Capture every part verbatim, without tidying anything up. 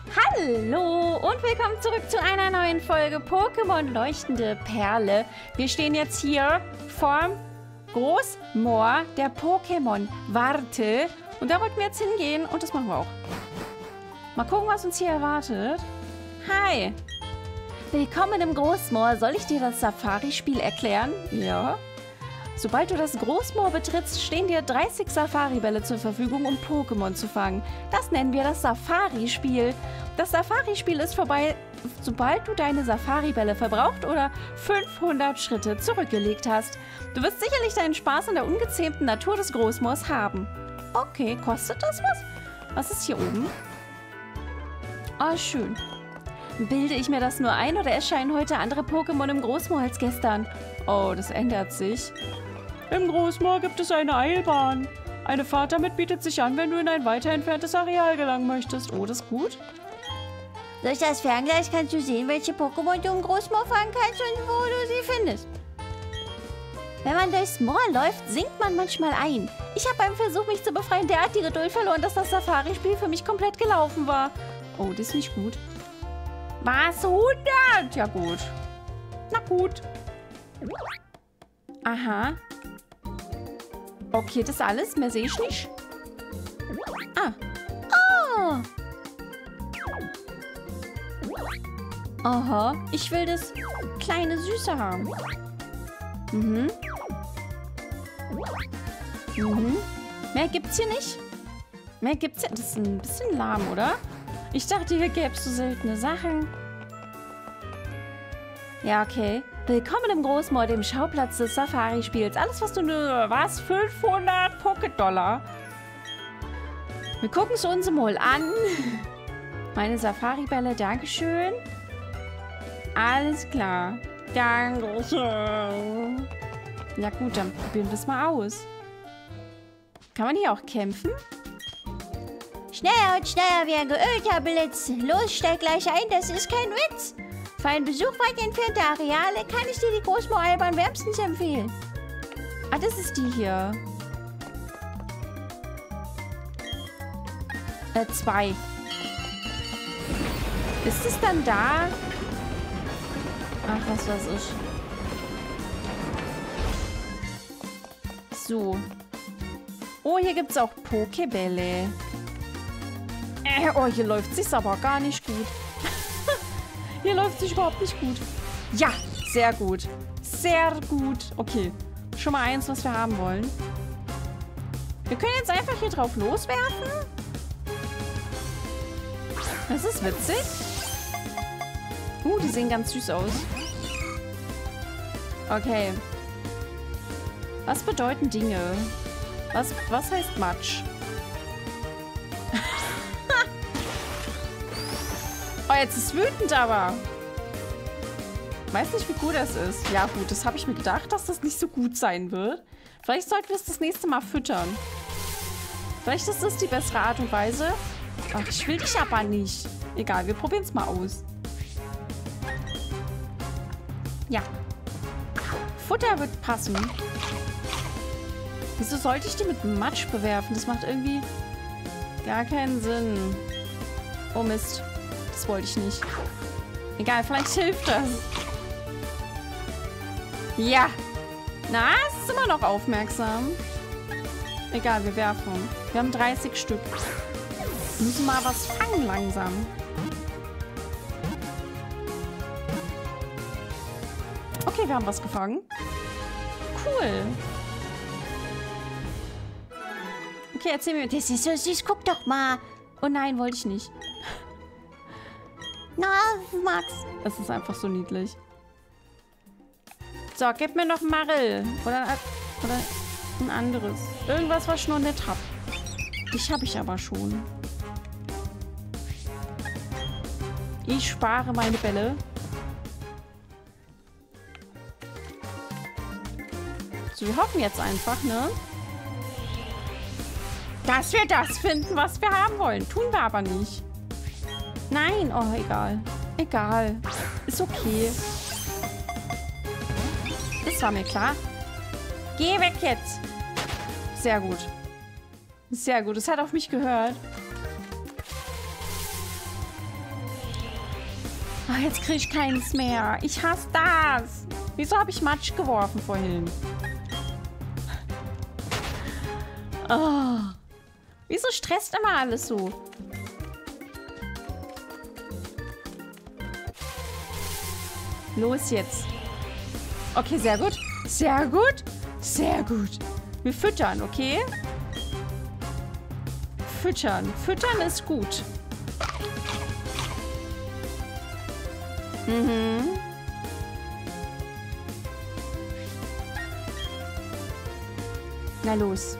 Hallo und willkommen zurück zu einer neuen Folge Pokémon Leuchtende Perle. Wir stehen jetzt hier vorm Großmoor der Pokémon-Warte. Und da wollten wir jetzt hingehen und das machen wir auch. Mal gucken, was uns hier erwartet. Hi. Willkommen im Großmoor. Soll ich dir das Safari-Spiel erklären? Ja. Sobald du das Großmoor betrittst, stehen dir dreißig Safari-Bälle zur Verfügung, um Pokémon zu fangen. Das nennen wir das Safari-Spiel. Das Safari-Spiel ist vorbei, sobald du deine Safari-Bälle verbraucht oder fünfhundert Schritte zurückgelegt hast. Du wirst sicherlich deinen Spaß in der ungezähmten Natur des Großmoors haben. Okay, kostet das was? Was ist hier oben? Ah, schön. Bilde ich mir das nur ein oder erscheinen heute andere Pokémon im Großmoor als gestern? Oh, das ändert sich. Im Großmoor gibt es eine Eilbahn. Eine Fahrt damit bietet sich an, wenn du in ein weiter entferntes Areal gelangen möchtest. Oh, das ist gut. Durch das Ferngleis kannst du sehen, welche Pokémon du im Großmoor fangen kannst und wo du sie findest. Wenn man durchs Moor läuft, sinkt man manchmal ein. Ich habe beim Versuch, mich zu befreien, derart die Geduld verloren, dass das Safari-Spiel für mich komplett gelaufen war. Oh, das ist nicht gut. Was? hundert? Ja gut. Na gut. Aha. Okay, das ist alles. Mehr sehe ich nicht. Ah. Oh. Aha. Ich will das kleine Süße haben. Mhm. Mhm. Mehr gibt's hier nicht? Mehr gibt's hier. Das ist ein bisschen lahm, oder? Ich dachte, hier gäbe es so seltene Sachen. Ja, okay. Willkommen im Großmoor, dem Schauplatz des Safari-Spiels. Alles, was du nur... Was? fünfhundert Poké-Dollar? Wir gucken es uns mal an. Meine Safari-Bälle, dankeschön. Alles klar. Dankeschön. Ja gut, dann probieren wir es mal aus. Kann man hier auch kämpfen? Schneller und schneller wie ein geölter Blitz. Los, steig gleich ein, das ist kein Witz. Für einen Besuch weit entfernter Areale kann ich dir die Großmoor-Eilbahn wärmstens empfehlen. Ah, das ist die hier. Äh, zwei. Ist es dann da? Ach, was weiß ich. So. Oh, hier gibt es auch Pokébälle. Äh, oh, hier läuft es sich aber gar nicht gut. Hier läuft es sich überhaupt nicht gut. Ja, sehr gut. Sehr gut. Okay. Schon mal eins, was wir haben wollen. Wir können jetzt einfach hier drauf loswerfen. Das ist witzig. Uh, die sehen ganz süß aus. Okay. Was bedeuten Dinge? Was, was heißt Matsch? Oh, jetzt ist es wütend, aber. Weiß nicht, wie gut das ist. Ja, gut, das habe ich mir gedacht, dass das nicht so gut sein wird. Vielleicht sollten wir es das nächste Mal füttern. Vielleicht ist das die bessere Art und Weise. Ach, ich will dich aber nicht. Egal, wir probieren es mal aus. Ja. Futter wird passen. Wieso sollte ich die mit Matsch bewerfen? Das macht irgendwie gar keinen Sinn. Oh Mist. Das wollte ich nicht. Egal, vielleicht hilft das. Ja. Na, es ist immer noch aufmerksam. Egal, wir werfen. Wir haben dreißig Stück. Wir müssen mal was fangen langsam. Okay, wir haben was gefangen. Cool. Okay, erzähl mir. Das ist so süß, guck doch mal. Oh nein, wollte ich nicht. Na, Max. Es ist einfach so niedlich. So, gib mir noch Marill. Oder, oder ein anderes. Irgendwas, was ich noch nicht hab. Dich habe ich aber schon. Ich spare meine Bälle. So, wir hoffen jetzt einfach, ne? Dass wir das finden, was wir haben wollen. Tun wir aber nicht. Nein, oh, egal. Egal. Ist okay. Das war mir klar. Geh weg jetzt. Sehr gut. Sehr gut. Es hat auf mich gehört. Ach, jetzt kriege ich keins mehr. Ich hasse das. Wieso habe ich Matsch geworfen vorhin? Oh. Wieso stresst immer alles so? Los jetzt. Okay, sehr gut. Sehr gut. Sehr gut. Wir füttern, okay? Füttern. Füttern ist gut. Mhm. Na los.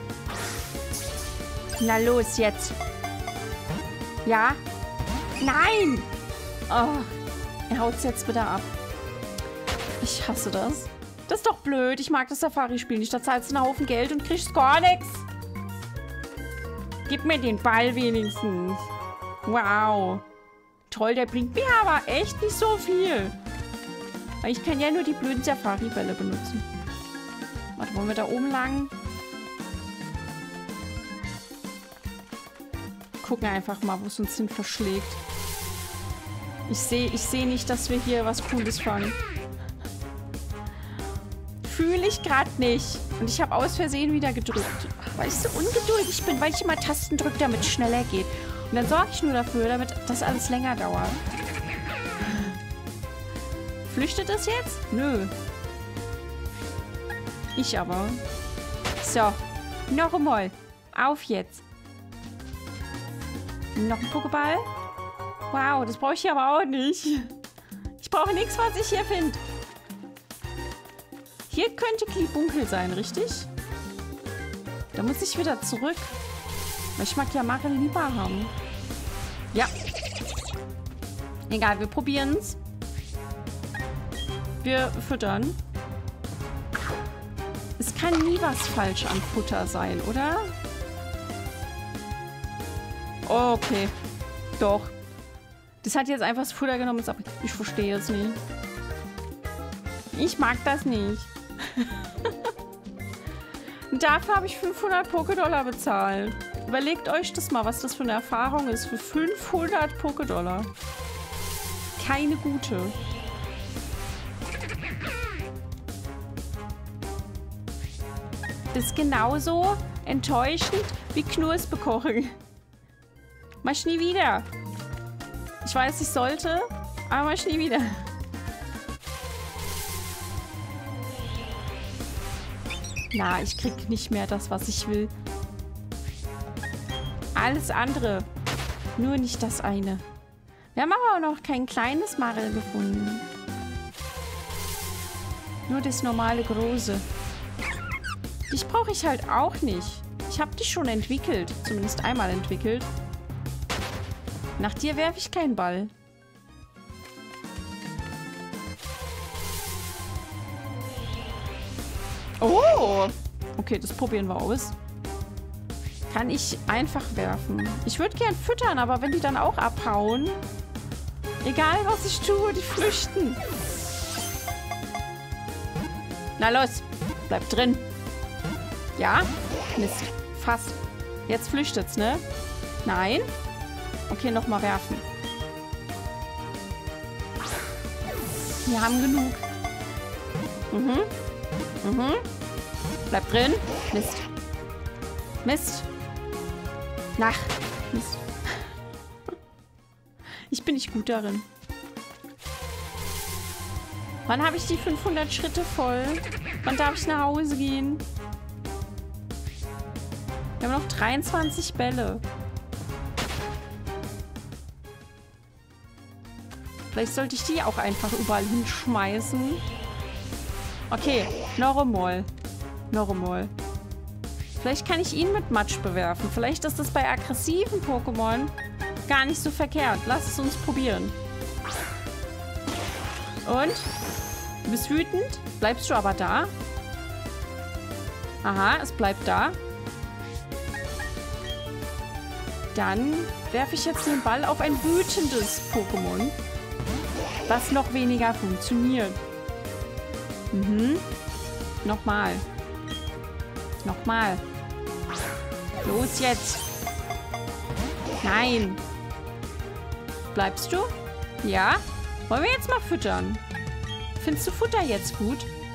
Na los jetzt. Ja? Nein! Oh, er haut's jetzt wieder ab. Ich hasse das. Das ist doch blöd. Ich mag das Safari-Spiel nicht. Da zahlst du einen Haufen Geld und kriegst gar nichts. Gib mir den Ball wenigstens. Wow. Toll, der bringt mir aber echt nicht so viel. Weil ich kann ja nur die blöden Safari-Bälle benutzen. Warte, wollen wir da oben lang? Gucken einfach mal, wo es uns hin verschlägt. Ich sehe ich seh nicht, dass wir hier was Cooles fangen. Fühle ich gerade nicht. Und ich habe aus Versehen wieder gedrückt. Weil ich so ungeduldig bin, weil ich immer Tasten drücke, damit es schneller geht. Und dann sorge ich nur dafür, damit das alles länger dauert. Flüchtet das jetzt? Nö. Ich aber. So. Noch einmal. Auf jetzt. Noch ein Pokéball. Wow, das brauche ich hier aber auch nicht. Ich brauche nichts, was ich hier finde. Hier könnte Klibunkel sein, richtig? Da muss ich wieder zurück. Weil ich mag ja Marel lieber haben. Ja. Egal, wir probieren es. Wir füttern. Es kann nie was falsch an Futter sein, oder? Okay. Doch. Das hat jetzt einfach das Futter genommen. Ich verstehe es nicht. Ich mag das nicht. Und dafür habe ich fünfhundert Pokédollar bezahlt. Überlegt euch das mal, was das für eine Erfahrung ist. Für fünfhundert Pokédollar. Keine gute. Das ist genauso enttäuschend wie Knurrs bekochen. Mach ich nie wieder. Ich weiß, ich sollte, aber mach ich nie wieder. Na, ich krieg nicht mehr das, was ich will. Alles andere. Nur nicht das eine. Wir haben aber auch noch kein kleines Marel gefunden. Nur das normale große. Dich brauche ich halt auch nicht. Ich habe dich schon entwickelt. Zumindest einmal entwickelt. Nach dir werfe ich keinen Ball. Oh! Okay, das probieren wir aus. Kann ich einfach werfen. Ich würde gern füttern, aber wenn die dann auch abhauen... Egal, was ich tue, die flüchten. Na los, bleib drin. Ja? Mist. Fast. Jetzt flüchtet's, ne? Nein? Okay, nochmal werfen. Wir haben genug. Mhm. Mhm. Bleib drin. Mist. Mist. Nach. Mist. Ich bin nicht gut darin. Wann habe ich die fünfhundert Schritte voll? Wann darf ich nach Hause gehen? Wir haben noch dreiundzwanzig Bälle. Vielleicht sollte ich die auch einfach überall hinschmeißen. Okay, noch einmal. Noch einmal. Vielleicht kann ich ihn mit Matsch bewerfen. Vielleicht ist das bei aggressiven Pokémon gar nicht so verkehrt. Lass es uns probieren. Und? Du bist wütend? Bleibst du aber da? Aha, es bleibt da. Dann werfe ich jetzt den Ball auf ein wütendes Pokémon, was noch weniger funktioniert. Mhm. Nochmal. Nochmal. Los jetzt. Nein. Bleibst du? Ja? Wollen wir jetzt mal füttern? Findest du Futter jetzt gut?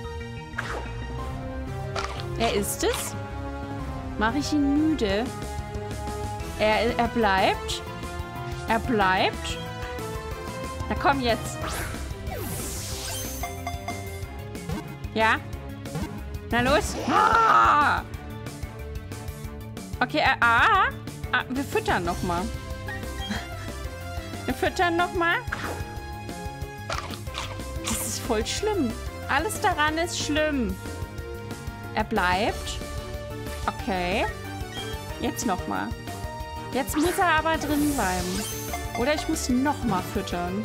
Er isst es. Mache ich ihn müde? Er, er bleibt. Er bleibt. Na komm jetzt. Ja? Na los. Ah! Okay, äh, ah, ah. Wir füttern nochmal. Wir füttern nochmal. Das ist voll schlimm. Alles daran ist schlimm. Er bleibt. Okay. Jetzt nochmal. Jetzt muss er aber drin bleiben. Oder ich muss nochmal füttern.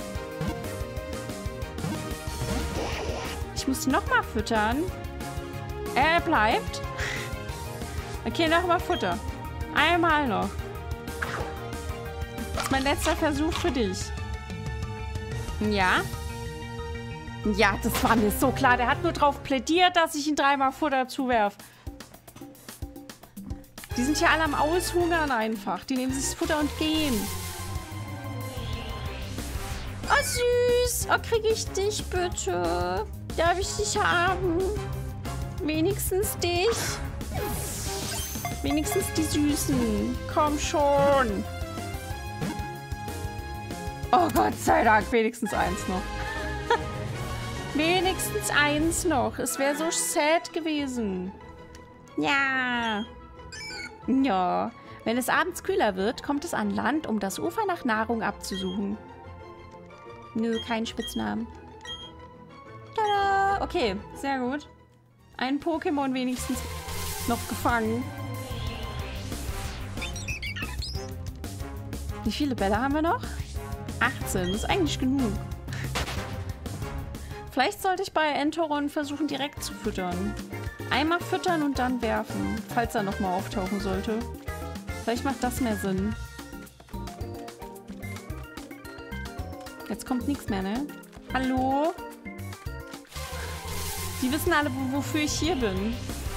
Ich muss nochmal füttern. Er bleibt. Okay, nochmal Futter. Einmal noch. Das ist mein letzter Versuch für dich. Ja? Ja, das war mir so klar. Der hat nur drauf plädiert, dass ich ihm dreimal Futter zuwerfe. Die sind hier alle am Aushungern einfach. Die nehmen sich das Futter und gehen. Oh, süß. Oh, kriege ich dich bitte? Darf ich dich haben? Wenigstens dich. Wenigstens die Süßen. Komm schon. Oh, Gott sei Dank. Wenigstens eins noch. Wenigstens eins noch. Es wäre so sad gewesen. Ja. Ja. Wenn es abends kühler wird, kommt es an Land, um das Ufer nach Nahrung abzusuchen. Nö, kein Spitznamen. Tada! Okay, sehr gut. Ein Pokémon wenigstens noch gefangen. Wie viele Bälle haben wir noch? achtzehn, das ist eigentlich genug. Vielleicht sollte ich bei Entoron versuchen, direkt zu füttern. Einmal füttern und dann werfen, falls er nochmal auftauchen sollte. Vielleicht macht das mehr Sinn. Jetzt kommt nichts mehr, ne? Hallo? Die wissen alle, wofür ich hier bin.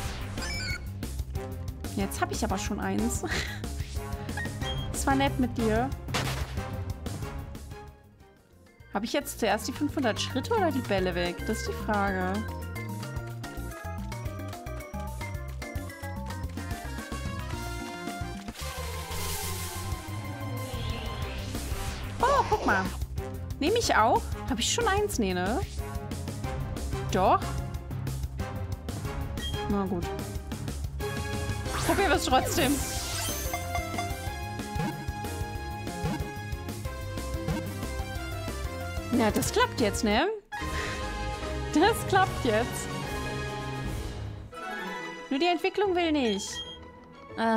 Jetzt habe ich aber schon eins. Das war nett mit dir. Habe ich jetzt zuerst die fünfhundert Schritte oder die Bälle weg? Das ist die Frage. Oh, guck mal. Nehme ich auch? Habe ich schon eins? Nee, ne? Doch. Na gut. Probieren wir es trotzdem. Na, das klappt jetzt, ne? Das klappt jetzt. Nur die Entwicklung will nicht. Ach.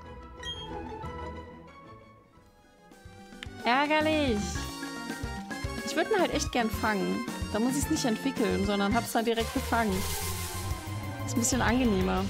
Ärgerlich. Ich würde ihn halt echt gern fangen. Da muss ich es nicht entwickeln, sondern hab's dann direkt gefangen. Ist ein bisschen angenehmer.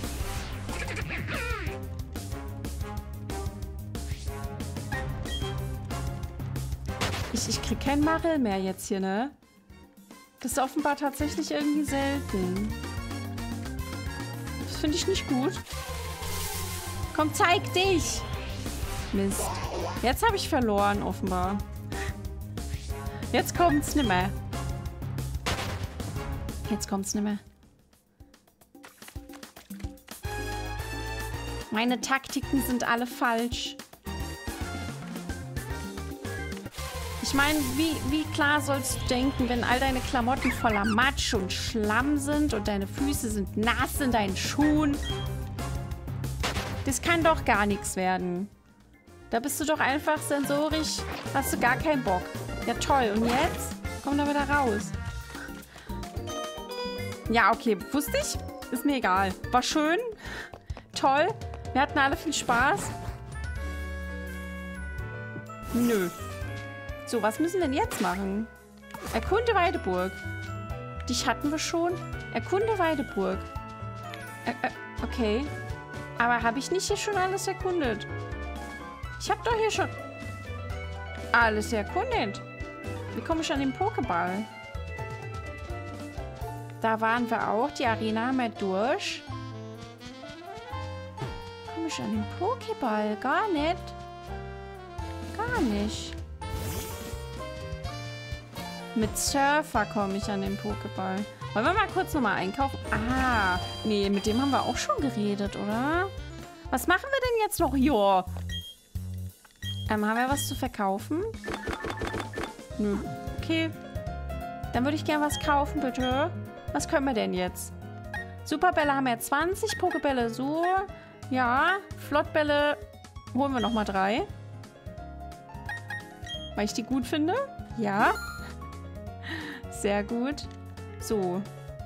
Ich, ich krieg kein Marel mehr jetzt hier, ne? Das ist offenbar tatsächlich irgendwie selten. Das finde ich nicht gut. Komm, zeig dich! Mist. Jetzt habe ich verloren, offenbar. Jetzt kommt's nimmer. Jetzt kommt's nimmer. Meine Taktiken sind alle falsch. Ich meine, wie, wie klar sollst du denken, wenn all deine Klamotten voller Matsch und Schlamm sind und deine Füße sind nass in deinen Schuhen? Das kann doch gar nichts werden. Da bist du doch einfach sensorisch, hast du gar keinen Bock. Ja, toll. Und jetzt? Komm da wieder raus. Ja, okay. Wusste ich? Ist mir egal. War schön. Toll. Wir hatten alle viel Spaß. Nö. So, was müssen wir denn jetzt machen? Erkunde Weideburg. Dich hatten wir schon. Erkunde Weideburg. Ä äh, okay. Aber habe ich nicht hier schon alles erkundet? Ich habe doch hier schon alles erkundet. Wie komme ich an den Pokéball? Da waren wir auch. Die Arena haben wir durch. Komme ich an den Pokéball? Gar nicht. Gar nicht. Mit Surfer komme ich an den Pokéball. Wollen wir mal kurz nochmal einkaufen? Ah, nee, mit dem haben wir auch schon geredet, oder? Was machen wir denn jetzt noch hier? Ähm, haben wir was zu verkaufen? Nö. Okay. Dann würde ich gerne was kaufen, bitte. Was können wir denn jetzt? Superbälle haben wir zwanzig, Pokébälle so. Ja, Flottbälle holen wir nochmal drei. Weil ich die gut finde. Ja. Sehr gut. So.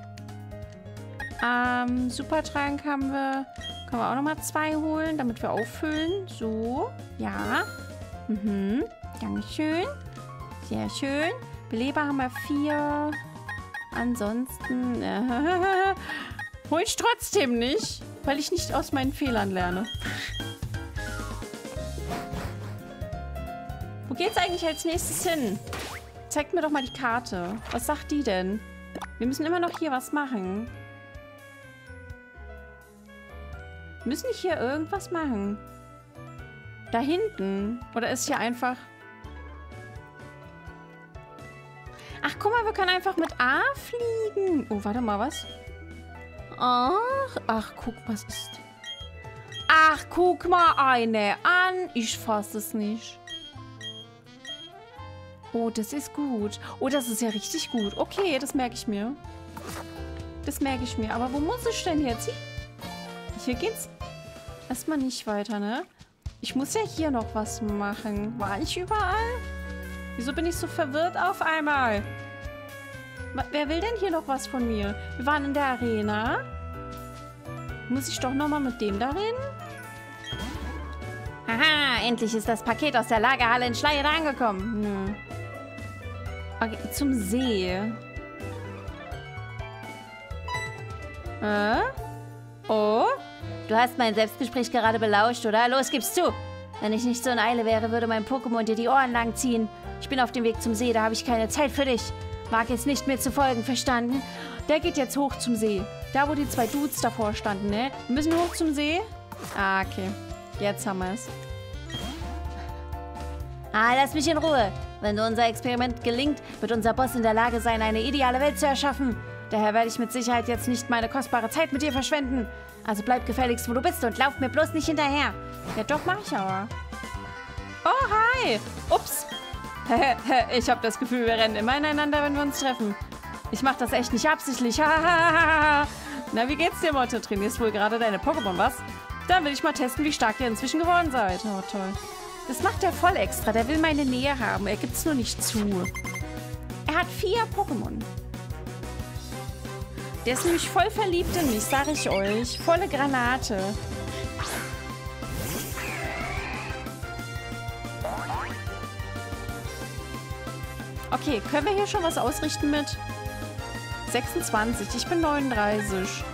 Ähm, Supertrank haben wir. Können wir auch nochmal zwei holen, damit wir auffüllen. So. Ja. Mhm. Dankeschön. Sehr schön. Beleber haben wir vier. Ansonsten äh, hole ich trotzdem nicht, weil ich nicht aus meinen Fehlern lerne. Wo geht's eigentlich als nächstes hin? Zeigt mir doch mal die Karte. Was sagt die denn? Wir müssen immer noch hier was machen. Wir müssen nicht hier irgendwas machen. Da hinten. Oder ist hier einfach... Ach, guck mal, wir können einfach mit A fliegen. Oh, warte mal, was? Ach, ach, guck, was ist... Ach, guck mal eine an. Ich fasse es nicht. Oh, das ist gut. Oh, das ist ja richtig gut. Okay, das merke ich mir. Das merke ich mir. Aber wo muss ich denn jetzt hin? Hier geht's erstmal nicht weiter, ne? Ich muss ja hier noch was machen. War ich überall? Wieso bin ich so verwirrt auf einmal? Wer will denn hier noch was von mir? Wir waren in der Arena. Muss ich doch nochmal mit dem da reden? Haha, endlich ist das Paket aus der Lagerhalle in Schleier angekommen. Nö. Okay, zum See. Äh? Oh? Du hast mein Selbstgespräch gerade belauscht, oder? Los, gib's zu! Wenn ich nicht so in Eile wäre, würde mein Pokémon dir die Ohren lang ziehen. Ich bin auf dem Weg zum See, da habe ich keine Zeit für dich. Mag jetzt nicht mehr zu folgen, verstanden? Der geht jetzt hoch zum See. Da, wo die zwei Dudes davor standen, ne? Wir müssen hoch zum See. Ah, okay. Jetzt haben wir es. Ah, lass mich in Ruhe. Wenn unser Experiment gelingt, wird unser Boss in der Lage sein, eine ideale Welt zu erschaffen. Daher werde ich mit Sicherheit jetzt nicht meine kostbare Zeit mit dir verschwenden. Also bleib gefälligst, wo du bist und lauf mir bloß nicht hinterher. Ja, doch, mach ich aber. Oh, hi. Ups. Ich habe das Gefühl, wir rennen immer ineinander, wenn wir uns treffen. Ich mache das echt nicht absichtlich. Na, wie geht's dir, Motte? Trainierst wohl gerade deine Pokémon, was? Dann will ich mal testen, wie stark ihr inzwischen geworden seid. Oh, toll. Das macht er voll extra. Der will meine Nähe haben. Er gibt's nur nicht zu. Er hat vier Pokémon. Der ist nämlich voll verliebt in mich, sag ich euch. Volle Granate. Okay, können wir hier schon was ausrichten mit sechsundzwanzig? Ich bin neununddreißig.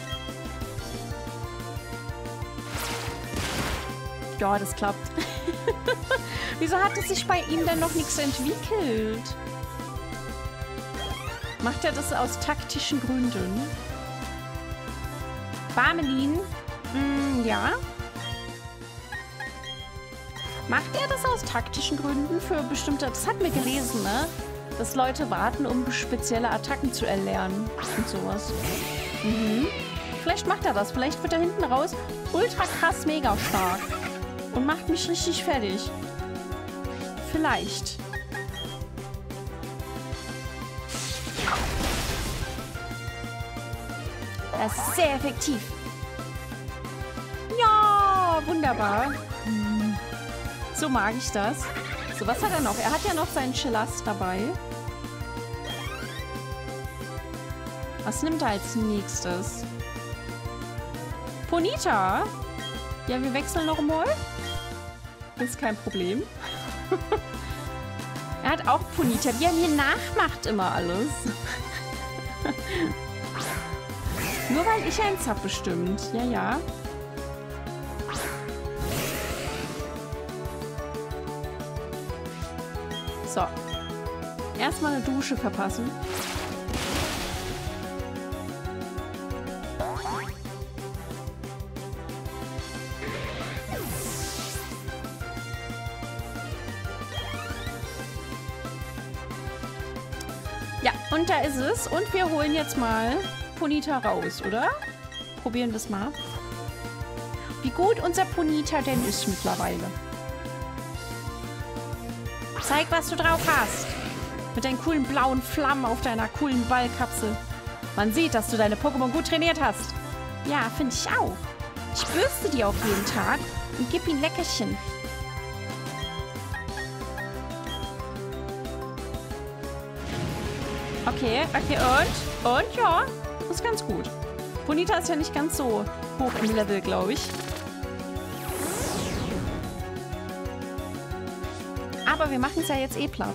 Ja, das klappt. Wieso hat es sich bei ihm denn noch nichts entwickelt? Macht er das aus taktischen Gründen? Barmelin? Mm, ja. Macht er das aus taktischen Gründen für bestimmte... Das hatten wir gelesen, ne? Dass Leute warten, um spezielle Attacken zu erlernen und sowas. Mhm. Vielleicht macht er das. Vielleicht wird er hinten raus ultra krass mega stark. Und macht mich richtig fertig. Vielleicht. Das ist sehr effektiv. Ja, wunderbar. So mag ich das. So, was hat er noch? Er hat ja noch seinen Chillast dabei. Was nimmt er als nächstes? Ponyta. Ja, wir wechseln noch mal. Das ist kein Problem. Er hat auch Ponyta. Wie er mir nachmacht immer alles. Nur weil ich eins hab bestimmt. Ja, ja. So. Erstmal eine Dusche verpassen. Ja, und da ist es. Und wir holen jetzt mal Ponyta raus, oder? Probieren wir es mal. Wie gut unser Ponyta denn ist mittlerweile. Zeig, was du drauf hast. Mit deinen coolen blauen Flammen auf deiner coolen Ballkapsel. Man sieht, dass du deine Pokémon gut trainiert hast. Ja, finde ich auch. Ich bürste die auch jeden Tag und gib ihnen Leckerchen. Okay, okay, und? Und, ja, ist ganz gut. Ponyta ist ja nicht ganz so hoch im Level, glaube ich. Aber wir machen es ja jetzt eh platt.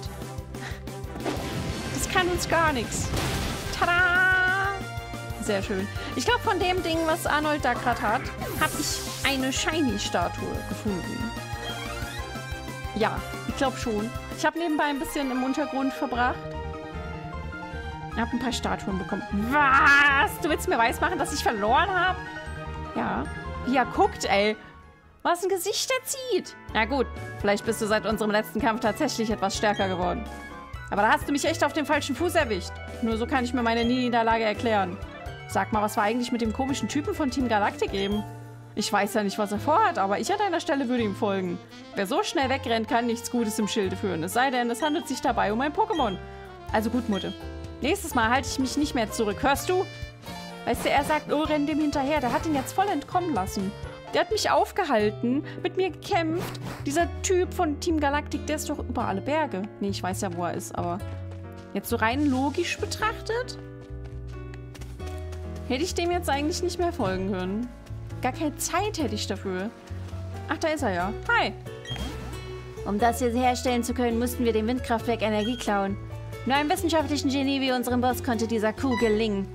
Das kann uns gar nichts. Tada! Sehr schön. Ich glaube, von dem Ding, was Arnold da gerade hat, habe ich eine Shiny-Statue gefunden. Ja, ich glaube schon. Ich habe nebenbei ein bisschen im Untergrund verbracht. Ich habe ein paar Statuen bekommen. Was? Du willst mir weismachen, dass ich verloren habe? Ja. Ja, guckt, ey. Was ein Gesicht der zieht. Na gut, vielleicht bist du seit unserem letzten Kampf tatsächlich etwas stärker geworden. Aber da hast du mich echt auf dem falschen Fuß erwischt. Nur so kann ich mir meine Niederlage erklären. Sag mal, was war eigentlich mit dem komischen Typen von Team Galactic eben? Ich weiß ja nicht, was er vorhat, aber ich an deiner Stelle würde ihm folgen. Wer so schnell wegrennt, kann nichts Gutes im Schilde führen. Es sei denn, es handelt sich dabei um ein Pokémon. Also gut, Mutter. Nächstes Mal halte ich mich nicht mehr zurück. Hörst du? Weißt du, er sagt, oh, renn dem hinterher. Der hat ihn jetzt voll entkommen lassen. Der hat mich aufgehalten, mit mir gekämpft. Dieser Typ von Team Galactic, der ist doch über alle Berge. Nee, ich weiß ja, wo er ist, aber jetzt so rein logisch betrachtet, hätte ich dem jetzt eigentlich nicht mehr folgen können. Gar keine Zeit hätte ich dafür. Ach, da ist er ja. Hi. Um das hier herstellen zu können, mussten wir dem Windkraftwerk Energie klauen. Nur einem wissenschaftlichen Genie wie unserem Boss konnte dieser Coup gelingen.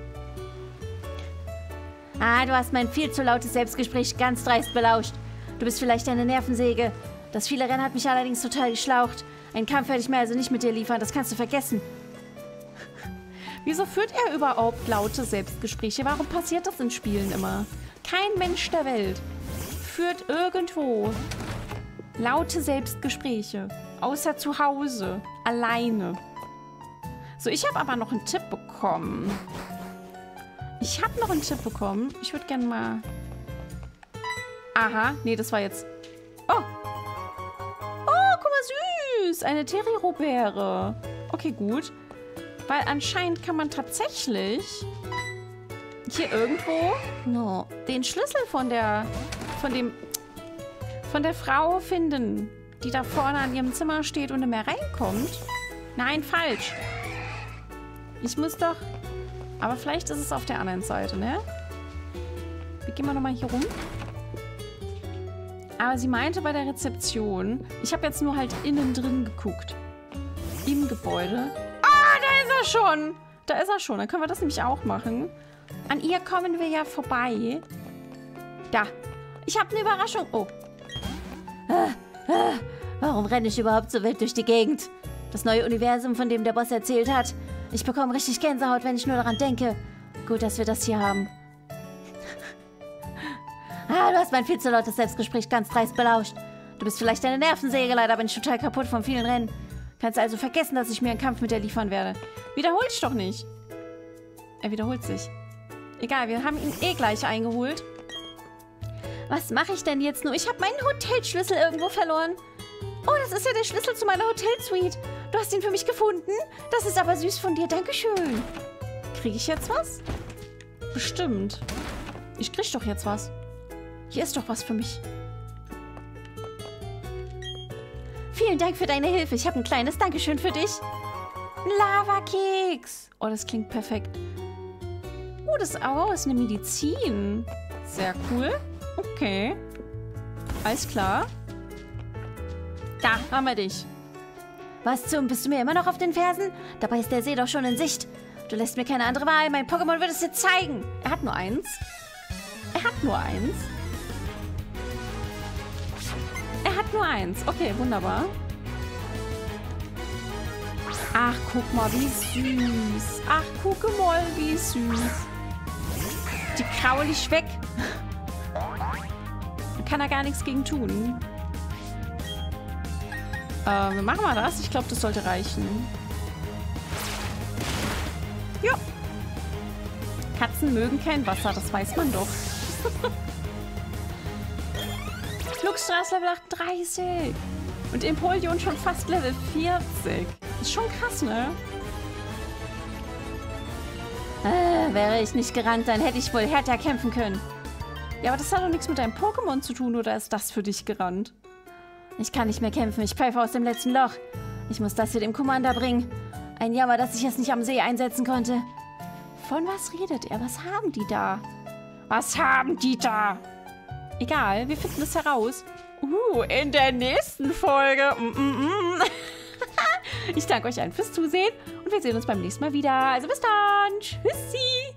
Ah, du hast mein viel zu lautes Selbstgespräch ganz dreist belauscht. Du bist vielleicht eine Nervensäge. Das viele Rennen hat mich allerdings total geschlaucht. Einen Kampf werde ich mir also nicht mit dir liefern, das kannst du vergessen. Wieso führt er überhaupt laute Selbstgespräche? Warum passiert das in Spielen immer? Kein Mensch der Welt führt irgendwo laute Selbstgespräche. Außer zu Hause. Alleine. So, ich habe aber noch einen Tipp bekommen. Ich habe noch einen Tipp bekommen. Ich würde gerne mal... Aha, nee, das war jetzt... Oh. Oh, guck mal, süß. Eine Terriero-Beere. Okay, gut. Weil anscheinend kann man tatsächlich hier irgendwo no, den Schlüssel von der... Von dem... Von der Frau finden, die da vorne an ihrem Zimmer steht und nicht mehr reinkommt. Nein, falsch. Ich muss doch... Aber vielleicht ist es auf der anderen Seite, ne? Wir gehen mal nochmal hier rum. Aber sie meinte bei der Rezeption... Ich habe jetzt nur halt innen drin geguckt. Im Gebäude. Ah, da ist er schon! Da ist er schon. Dann können wir das nämlich auch machen. An ihr kommen wir ja vorbei. Da. Ich habe eine Überraschung. Oh. Ah, ah, warum renne ich überhaupt so wild durch die Gegend? Das neue Universum, von dem der Boss erzählt hat. Ich bekomme richtig Gänsehaut, wenn ich nur daran denke. Gut, dass wir das hier haben. Ah, du hast mein viel zu lautes Selbstgespräch ganz dreist belauscht. Du bist vielleicht eine Nervensäge, leider bin ich total kaputt von vielen Rennen. Kannst also vergessen, dass ich mir einen Kampf mit dir liefern werde. Wiederhol dich doch nicht. Er wiederholt sich. Egal, wir haben ihn eh gleich eingeholt. Was mache ich denn jetzt nur? Ich habe meinen Hotelschlüssel irgendwo verloren. Oh, das ist ja der Schlüssel zu meiner Hotelsuite. Du hast ihn für mich gefunden? Das ist aber süß von dir. Dankeschön. Kriege ich jetzt was? Bestimmt. Ich krieg doch jetzt was. Hier ist doch was für mich. Vielen Dank für deine Hilfe. Ich habe ein kleines Dankeschön für dich. Ein Lavakeks. Oh, das klingt perfekt. Oh, das oh, ist eine Medizin. Sehr cool. Okay. Alles klar. Da haben wir dich. Was zum? Bist du mir immer noch auf den Fersen? Dabei ist der See doch schon in Sicht. Du lässt mir keine andere Wahl. Mein Pokémon wird es dir zeigen. Er hat nur eins. Er hat nur eins. Er hat nur eins. Okay, wunderbar. Ach, guck mal, wie süß. Ach, guck mal, wie süß. Die kraul ich weg. Da kann er gar nichts gegen tun. Äh, wir machen mal das. Ich glaube, das sollte reichen. Ja. Katzen mögen kein Wasser, das weiß man doch. Glückstraße Level achtunddreißig. Und Empoleon schon fast Level vierzig. Ist schon krass, ne? Äh, wäre ich nicht gerannt, dann hätte ich wohl härter kämpfen können. Ja, aber das hat doch nichts mit deinem Pokémon zu tun, oder ist das für dich gerannt? Ich kann nicht mehr kämpfen, ich pfeife aus dem letzten Loch. Ich muss das hier dem Commander bringen. Ein Jammer, dass ich es nicht am See einsetzen konnte. Von was redet er? Was haben die da? Was haben die da? Egal, wir finden es heraus. Uh, in der nächsten Folge. Mm -mm -mm. Ich danke euch allen fürs Zusehen und wir sehen uns beim nächsten Mal wieder. Also bis dann. Tschüssi.